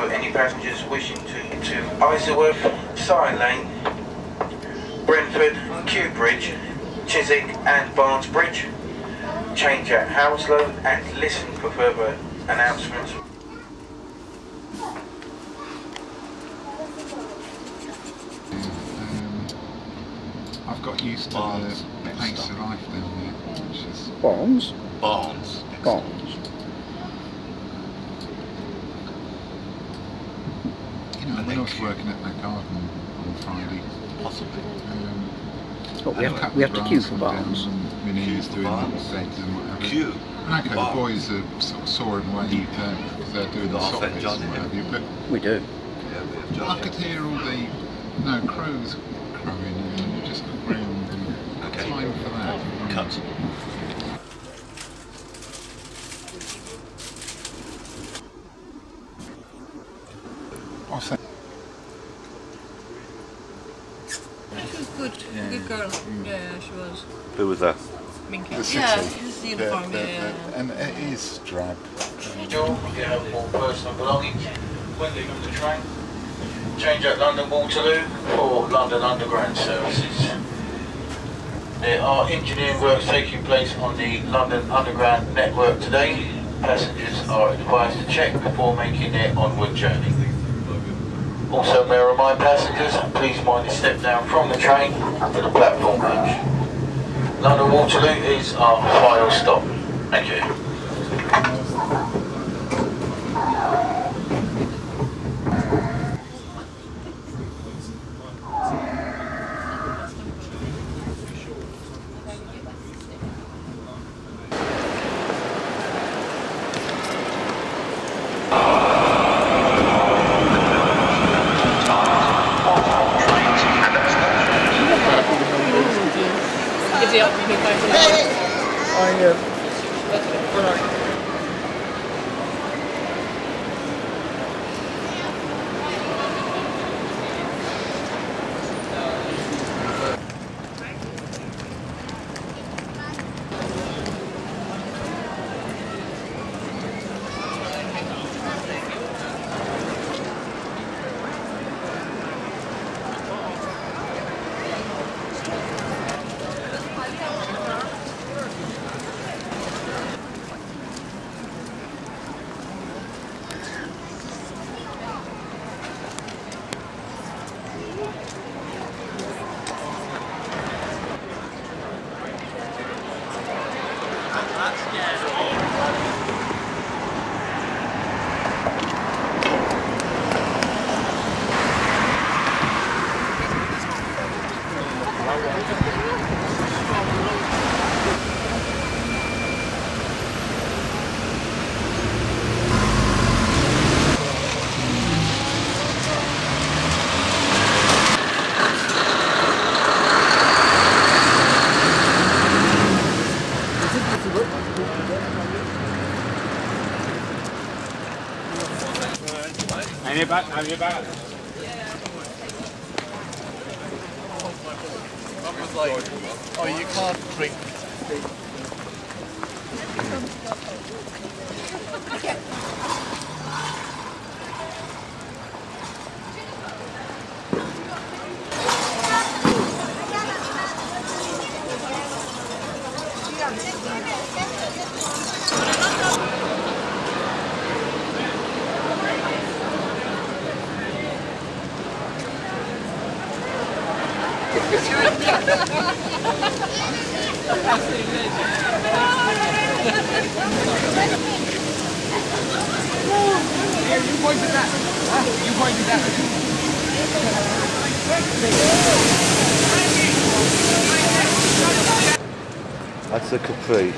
any passengers wishing to Isleworth, Side Lane, Brentford, Kew Bridge, Chiswick and Barnes Bridge. Change at Hounslow and listen for further announcements. I've got used to the pace of life down here, which is... Barnes? Barnes. Barnes. You know, when I was working at my garden on Friday, Possibly. But we have to queue for Barnes. We need to do beds and whatever. Queue. Okay, the boys are sort of soaring away because they're doing the sockets and what have you, but we do. Yeah, we have John. I could hear all the crows crowing and just the ground and time for that. Cut. What's that? She was good, good girl. Yeah, she was. Who was that? Minky. The city. Yeah, it was the uniform, And it is drab. Door, you have all personal belongings when leaving the train. Change at London Waterloo for London Underground services. There are engineering works taking place on the London Underground network today. Passengers are advised to check before making their onward journey. Also, may I remind passengers, please mind to step down from the train to the platform bridge. London Waterloo is our final stop. Thank you. Have you back? Was like, oh, you can't drink. That's a Capri.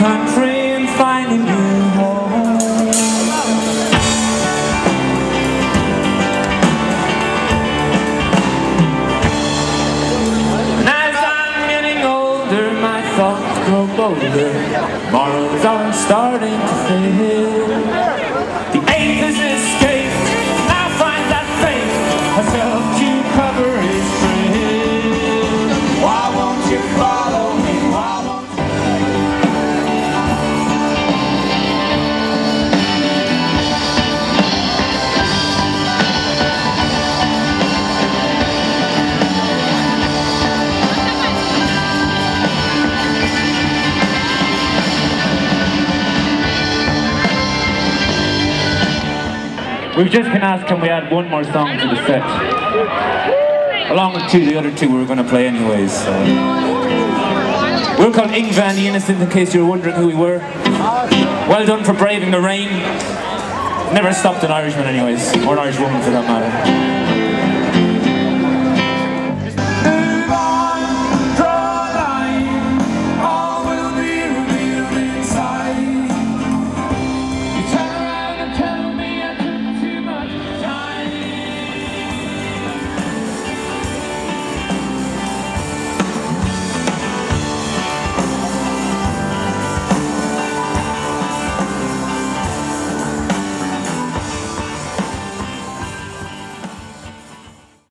country and find a new home. And as I'm getting older, my thoughts grow bolder. Morals are starting to fail. The atheist escaped, now finds that faith has helped you cover his trail. Why won't you follow me? Why won't you? We've just been asked can we add one more song to the set, along with the other two we were going to play anyways. We're called Ingva and the Innocent, in case you were wondering who we were. Well done for braving the rain. Never stopped an Irishman anyways, or an Irish woman for that matter.